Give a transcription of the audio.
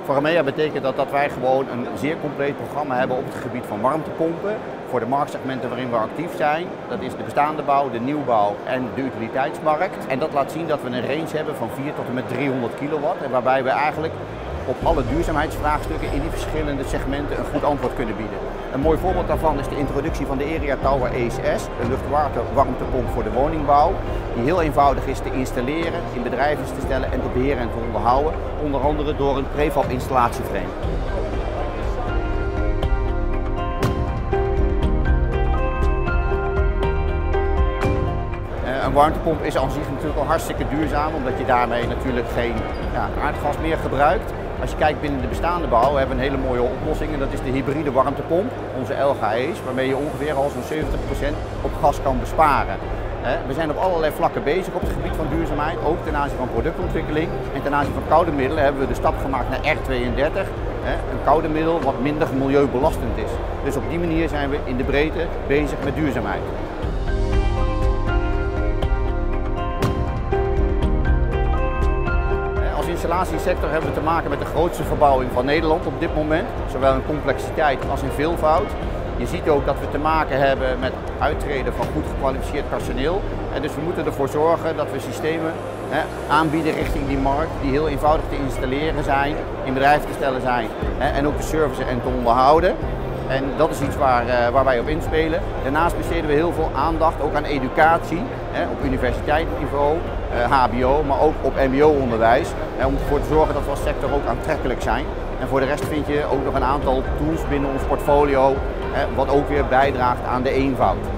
Voor Achmea betekent dat wij gewoon een zeer compleet programma hebben op het gebied van warmtepompen. Voor de marktsegmenten waarin we actief zijn. Dat is de bestaande bouw, de nieuwbouw en de utiliteitsmarkt. En dat laat zien dat we een range hebben van 4 tot en met 300 kilowatt. En waarbij we eigenlijk op alle duurzaamheidsvraagstukken in die verschillende segmenten een goed antwoord kunnen bieden. Een mooi voorbeeld daarvan is de introductie van de Area Tower ACS, een luchtwater-warmtepomp voor de woningbouw, die heel eenvoudig is te installeren, in bedrijven te stellen en te beheren en te onderhouden, onder andere door een prefab installatieframe. Een warmtepomp is aan zich natuurlijk al hartstikke duurzaam, omdat je daarmee natuurlijk geen aardgas meer gebruikt. Als je kijkt binnen de bestaande bouw hebben we een hele mooie oplossing en dat is de hybride warmtepomp, onze LGE's, waarmee je ongeveer al zo'n 70% op gas kan besparen. We zijn op allerlei vlakken bezig op het gebied van duurzaamheid, ook ten aanzien van productontwikkeling. En ten aanzien van koude middelen hebben we de stap gemaakt naar R32, een koude middel wat minder milieubelastend is. Dus op die manier zijn we in de breedte bezig met duurzaamheid. Als installatiesector hebben we te maken met de grootste verbouwing van Nederland op dit moment, zowel in complexiteit als in veelvoud. Je ziet ook dat we te maken hebben met uittreden van goed gekwalificeerd personeel. En dus we moeten ervoor zorgen dat we systemen aanbieden richting die markt die heel eenvoudig te installeren zijn, in bedrijf te stellen zijn en ook te servicen en te onderhouden. En dat is iets waar wij op inspelen. Daarnaast besteden we heel veel aandacht ook aan educatie, op universiteitsniveau, HBO, maar ook op mbo-onderwijs. Om ervoor te zorgen dat we als sector ook aantrekkelijk zijn. En voor de rest vind je ook nog een aantal tools binnen ons portfolio, wat ook weer bijdraagt aan de eenvoud.